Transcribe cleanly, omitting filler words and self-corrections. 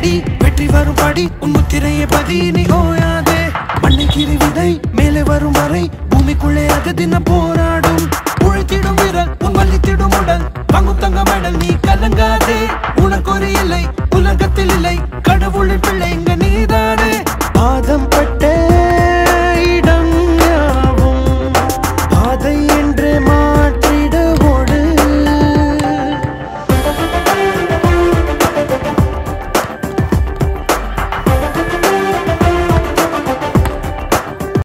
அடி வெற்றி வரும் படி உன் முத்திரையை பதி நீ ஓயாதே மண்ணை கீறி விதை மேலே வரும் வரை பூமிக்குள்ளே அது தினம் போராடும் உழைத்திடும் வீரல் உன் வலித்திடும் உடல் வாங்கும் தங்க மெடல் நீ கலங்காதே